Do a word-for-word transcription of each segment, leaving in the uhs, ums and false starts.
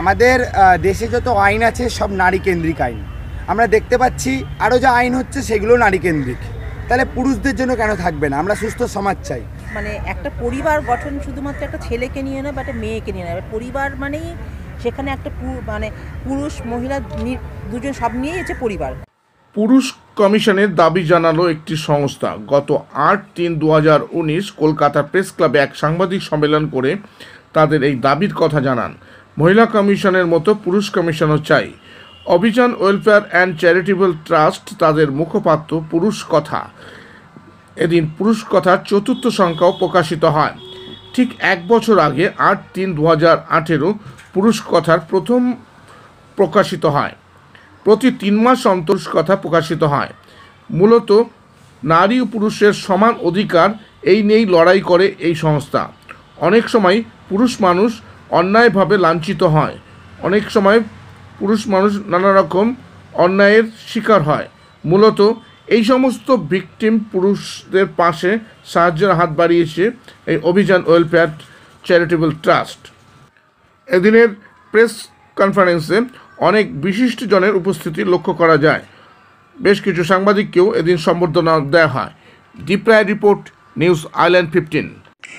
আমাদের দেশে যত আইন আছে সব নারী কেন্দ্রিক আইন। আমরা দেখতে পাচ্ছি আরও যা আইন হচ্ছে সেগুলো নারী কেন্দ্রিক। তাহলে পুরুষদের জন্য কেন থাকবে না? আমরা সুস্থ সমাজ চাই। মানে একটা পরিবার গঠন শুধুমাত্র একটা ছেলেকে নিয়ে নয় বা একটা মেয়েকে নিয়ে নয়, পরিবার মানেই সেখানে একটা মানে পুরুষ মহিলা দুজন সব নিয়েই হচ্ছে পরিবার। পুরুষ কমিশনের দাবি জানালো একটি সংস্থা। গত আট তিন দু হাজার উনিশ কলকাতা প্রেস ক্লাবে এক সাংবাদিক সম্মেলন করে তাদের এই দাবির কথা জানান। মহিলা কমিশনের মতো পুরুষ কমিশনও চাই। অভিযান ওয়েলফেয়ার অ্যান্ড চ্যারিটেবল ট্রাস্ট তাদের মুখপাত্র পুরুষ কথা। এদিন পুরুষ কথার চতুর্থ সংখ্যাও প্রকাশিত হয়। ঠিক এক বছর আগে আট তিন দু হাজার আঠেরো পুরুষ কথার প্রথম প্রকাশিত হয়। প্রতি তিন মাস অন্তর কথা প্রকাশিত হয়। মূলত নারী ও পুরুষের সমান অধিকার এই নিয়েই লড়াই করে এই সংস্থা। অনেক সময় পুরুষ মানুষ অন্যায়ভাবে লাঞ্ছিত হয়, অনেক সময় পুরুষ মানুষ নানা রকম অন্যায়ের শিকার হয়। মূলত এই সমস্ত ভিকটিম পুরুষদের পাশে সাহায্যের হাত বাড়িয়েছে এই অভিযান ওয়েলফেয়ার চ্যারিটেবল ট্রাস্ট। এদিনের প্রেস কনফারেন্সে অনেক বিশিষ্ট জনের উপস্থিতি লক্ষ্য করা যায়। বেশ কিছু সাংবাদিককেও এদিন সম্বর্ধনা দেওয়া হয়। Deep Roy report, News Island fifteen.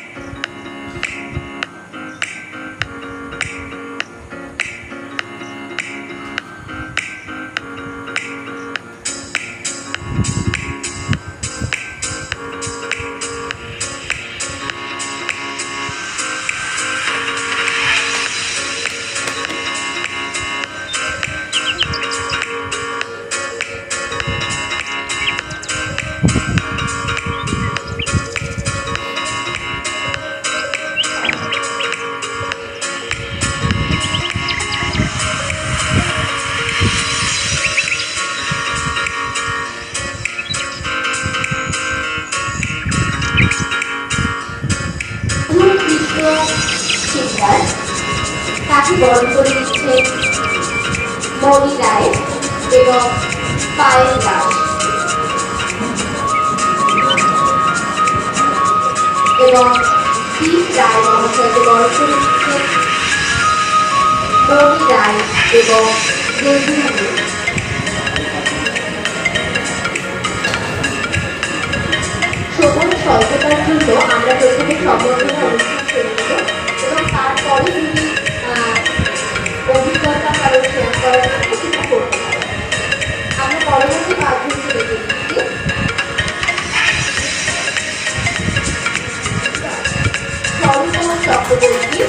তাকে বরণ করে দিচ্ছে মৌলি রায় এবং পায়েল দাস এবং দীপ রায় মহাশয়কে বরণ করে দিচ্ছে মৌলি রায় এবং দেবী। সময় স্বল্পতার জন্য আমরা প্রথমে সম্বর্ধনা অনুষ্ঠান শুরু করব এবং তারপরে যদি অভিজ্ঞতা কারো শেয়ার করার জন্য সেটা করতে পারে। আমরা পরবর্তী মাধ্যমকে দেখে দিচ্ছি। সর্বকুমার চক্রবর্তী,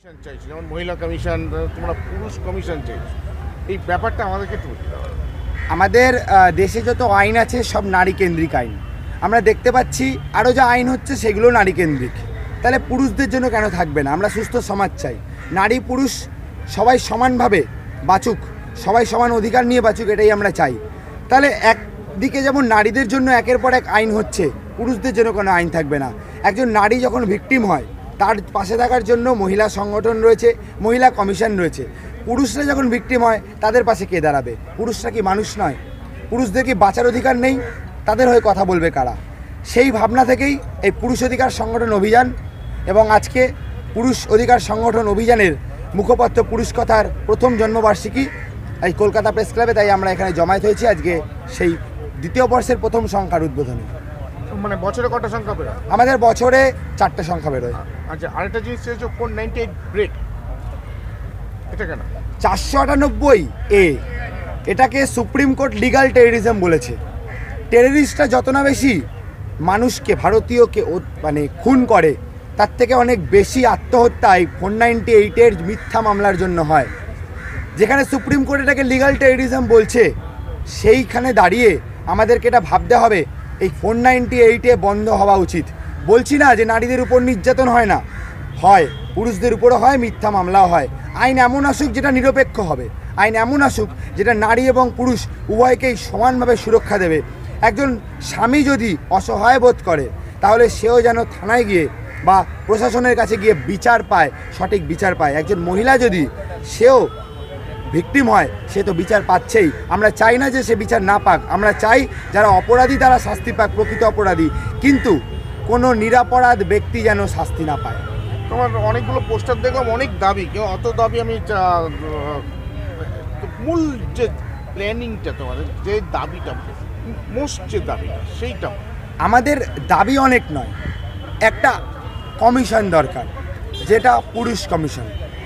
কমিশন চাইছো, যেমন মহিলা কমিশন, তোমরা পুরুষ কমিশন চাইছো, এই ব্যাপারটা আমাদেরকে একটু বুঝতে হবে। আমাদের আহ, দেশে যত আইন আছে সব নারী কেন্দ্রিক আইন। আমরা দেখতে পাচ্ছি আরও যা আইন হচ্ছে সেগুলো নারী কেন্দ্রিক। তাহলে পুরুষদের জন্য কেন থাকবে না? আমরা সুস্থ সমাজ চাই, নারী পুরুষ সবাই সমানভাবে বাঁচুক, সবাই সমান অধিকার নিয়ে বাঁচুক, এটাই আমরা চাই। তাহলে একদিকে যেমন নারীদের জন্য একের পর এক আইন হচ্ছে, পুরুষদের জন্য কোনো আইন থাকবে না। একজন নারী যখন ভিকটিম হয় তার পাশে থাকার জন্য মহিলা সংগঠন রয়েছে, মহিলা কমিশন রয়েছে। পুরুষরা যখন ভিকটিম হয় তাদের পাশে কে দাঁড়াবে? পুরুষরা কি মানুষ নয়? পুরুষদের কি বাঁচার অধিকার নেই? তাদের হয়ে কথা বলবে কারা? সেই ভাবনা থেকেই এই পুরুষ অধিকার সংগঠন অভিযান, এবং আজকে পুরুষ অধিকার সংগঠন অভিযানের মুখপত্র পুরুষ কথার প্রথম জন্মবার্ষিকী এই কলকাতা প্রেস ক্লাবে। তাই আমরা এখানে জমায়েত হয়েছি আজকে সেই দ্বিতীয় বর্ষের প্রথম সংখ্যার উদ্বোধনে। মানে বছরে কটা সংখ্যা বেরোয়? আমাদের বছরে চারটে সংখ্যা বেরোয়। আচ্ছা, আরেকটা জিনিস হচ্ছে ফোর নাইনটি এইট ব্রেক, এটা কেন? চারশো আটানব্বই এ এটাকে সুপ্রিম কোর্ট লিগাল টেররিজম বলেছে। টেররিস্টরা যত না বেশি মানুষকে, ভারতীয়কে মানে খুন করে, তার থেকে অনেক বেশি আত্মহত্যায় ফোর নাইনটি এইটের মিথ্যা মামলার জন্য হয়। যেখানে সুপ্রিম কোর্ট এটাকে লিগাল টেররিজম বলছে, সেইখানে দাঁড়িয়ে আমাদেরকে এটা ভাবতে হবে এই ফোর নাইনটি এইটে বন্ধ হওয়া উচিত। বলছি না যে নারীদের উপর নির্যাতন হয় না, হয়, পুরুষদের উপরও হয়, মিথ্যা মামলাও হয়। আইন এমন আসুক যেটা নিরপেক্ষ হবে, আইন এমন আসুক যেটা নারী এবং পুরুষ উভয়কেই সমানভাবে সুরক্ষা দেবে। একজন স্বামী যদি অসহায় বোধ করে তাহলে সেও যেন থানায় গিয়ে বা প্রশাসনের কাছে গিয়ে বিচার পায়, সঠিক বিচার পায়। একজন মহিলা যদি সেও ভিকটিম হয়, সে তো বিচার পাচ্ছেই। আমরা চাই না যে সে বিচার না পাক, আমরা চাই যারা অপরাধী তারা শাস্তি পাক, প্রকৃত অপরাধী, কিন্তু কোনো নিরপরাধ ব্যক্তি যেন শাস্তি না পায়। তোমার অনেকগুলো পোস্টার দেখলাম, অনেক দাবি, কেউ অত দাবি আমি চা- তো মূল যে প্ল্যানিংটা, তোমাদের যে দাবিটা, মোস্ট যে দাবিটা, সেইটা আমাদের দাবি অনেক নয়, একটা কমিশন দরকার, যেটা পুরুষ কমিশন।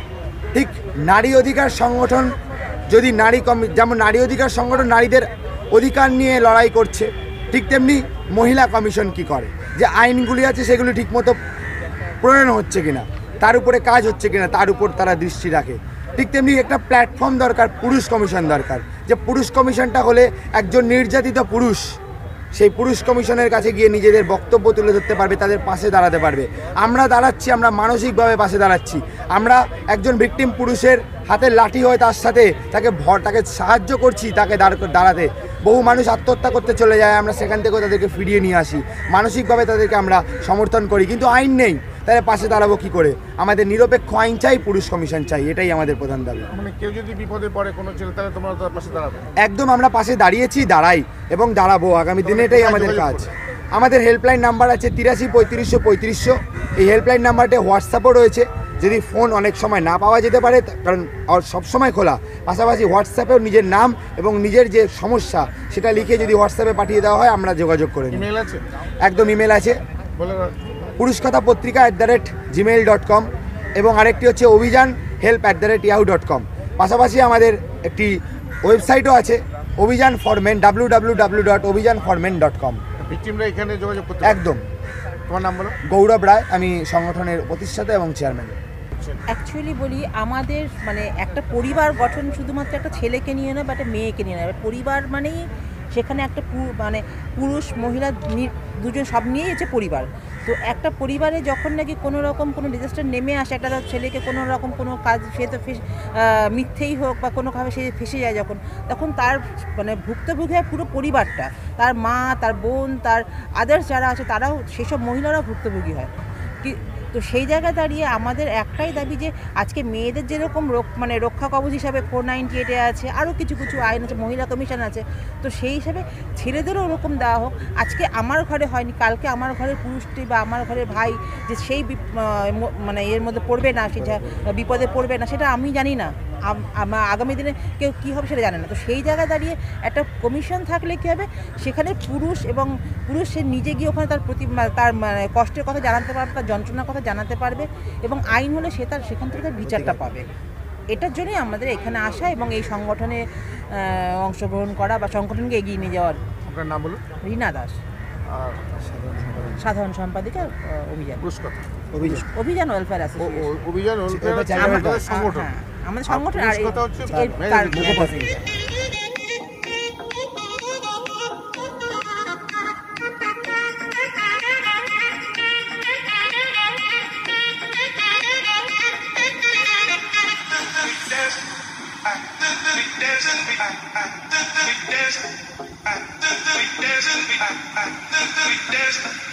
ঠিক নারী অধিকার সংগঠন যদি নারী কমি যেমন নারী অধিকার সংগঠন নারীদের অধিকার নিয়ে লড়াই করছে, ঠিক তেমনি মহিলা কমিশন কি করে, যে আইনগুলি আছে সেগুলি ঠিকমতো প্রণয়ন হচ্ছে কিনা, তার উপরে কাজ হচ্ছে কিনা, তার উপর তারা দৃষ্টি রাখে। ঠিক তেমনি একটা প্ল্যাটফর্ম দরকার, পুরুষ কমিশন দরকার, যে পুরুষ কমিশনটা হলে একজন নির্যাতিত পুরুষ সেই পুরুষ কমিশনের কাছে গিয়ে নিজেদের বক্তব্য তুলে ধরতে পারবে, তাদের পাশে দাঁড়াতে পারবে। আমরা দাঁড়াচ্ছি, আমরা মানসিকভাবে পাশে দাঁড়াচ্ছি। আমরা একজন ভিকটিম পুরুষের হাতে লাঠি হয় তার সাথে তাকে ভর তাকে সাহায্য করছি, তাকে দাঁড়াতে। বহু মানুষ আত্মহত্যা করতে চলে যায়, আমরা সেখান থেকেও তাদেরকে ফিরিয়ে নিয়ে আসি, মানসিকভাবে তাদেরকে আমরা সমর্থন করি। কিন্তু আইন নেই, তাদের পাশে দাঁড়াবো কী করে? আমাদের নিরপেক্ষ আইন চাই, পুরুষ কমিশন চাই, এটাই আমাদের প্রধান দাবি। মানে কেউ যদি বিপদে পড়ে কোনো ছেলে, তাহলে তোমরা তার পাশে দাঁড়াবে? একদম, আমরা পাশে দাঁড়িয়েছি, দাঁড়াই এবং দাঁড়াবো আগামী দিনে, এটাই আমাদের কাজ। আমাদের হেল্পলাইন নাম্বার আছে তিরাশি পঁয়ত্রিশশো পঁয়ত্রিশশো। এই হেল্পলাইন নাম্বারটি হোয়াটসঅ্যাপও রয়েছে, যদি ফোন অনেক সময় না পাওয়া যেতে পারে, কারণ সবসময় খোলা, পাশাপাশি হোয়াটসঅ্যাপেও নিজের নাম এবং নিজের যে সমস্যা সেটা লিখে যদি হোয়াটসঅ্যাপে পাঠিয়ে দেওয়া হয়, আমরা যোগাযোগ করে নিই। ইমেল আছে? একদম, ইমেল আছে, বলে Purush Katha Patrika at the rate Gmail dot com, এবং আরেকটি হচ্ছে Abhiyan help at the rate Yahoo dot com. পাশাপাশি আমাদের একটি ওয়েবসাইটও আছে, Abhiyan for men, W W W dot Abhiyan for men dot com. ভিকটিমরা এখানে যোগাযোগ করতে? একদম। তোমার নাম বলো? গৌরব রায়, আমি সংগঠনের প্রতিষ্ঠাতা এবং চেয়ারম্যান। অ্যাকচুয়ালি বলি, আমাদের মানে একটা পরিবার গঠন শুধুমাত্র একটা ছেলেকে নিয়ে নয় বা একটা মেয়েকে নিয়ে নয়। পরিবার মানেই সেখানে একটা মানে পুরুষ মহিলা দুজন সব নিয়েই হচ্ছে পরিবার। তো একটা পরিবারে যখন নাকি কোনো রকম কোনো ডিজাস্টার নেমে আসে, একটা ছেলেকে কোনো রকম কোনো কাজ, সে তো মিথ্যেই হোক বা কোনোভাবে সে ফেসে যায় যখন, তখন তার মানে ভুক্তভোগী হয় পুরো পরিবারটা, তার মা, তার বোন, তার আদার্স যারা আছে তারাও, সেসব মহিলারাও ভুক্তভোগী হয়। কি তো সেই জায়গায় দাঁড়িয়ে আমাদের একটাই দাবি যে আজকে মেয়েদের যেরকম মানে রক্ষা কবচ হিসাবে ফোর নাইনটি এইটে আছে, আরও কিছু কিছু আইন আছে, মহিলা কমিশন আছে, তো সেই হিসাবে ছেলেদেরও ওরকম দেওয়া হোক। আজকে আমার ঘরে হয়নি, কালকে আমার ঘরের পুরুষটি বা আমার ঘরের ভাই যে সেই মানে এর মধ্যে পড়বে না, সে বিপদে পড়বে না, সেটা আমি জানি না, আগামী দিনে কেউ কী হবে সেটা জানে না। তো সেই জায়গায় দাঁড়িয়ে একটা কমিশন থাকলে কী হবে, সেখানে পুরুষ এবং পুরুষ সে নিজে গিয়ে ওখানে তার প্রতি তার মানে কষ্টের কথা জানাতে পারবে, তার যন্ত্রণার কথা জানাতে পারবে, এবং আইন হলে সে তার সেখান থেকে তার বিচারটা পাবে। এটার জন্যই আমাদের এখানে আসা এবং এই সংগঠনে অংশগ্রহণ করা বা সংগঠনকে এগিয়ে নিয়ে যাওয়ার। আপনার নাম বলুন? রীনা দাস। আর সাধারণ সম্পাদিকা আহ, অভিযান পুরুষ কথা অভিযোগ অভিযান ওয়েলফেয়ার ও- অ্যাসোসিয়েশন ও- অভিযান ওটা হচ্ছে চাইলে আমাদের ওটা- সংগঠন। হ্যাঁ, আমাদের আর সংগঠন আর পুরুষ কথা হচ্ছে এই- তার তার magazine. Magazine. We dance, we dance, we dance, we dance, we dance, we dance.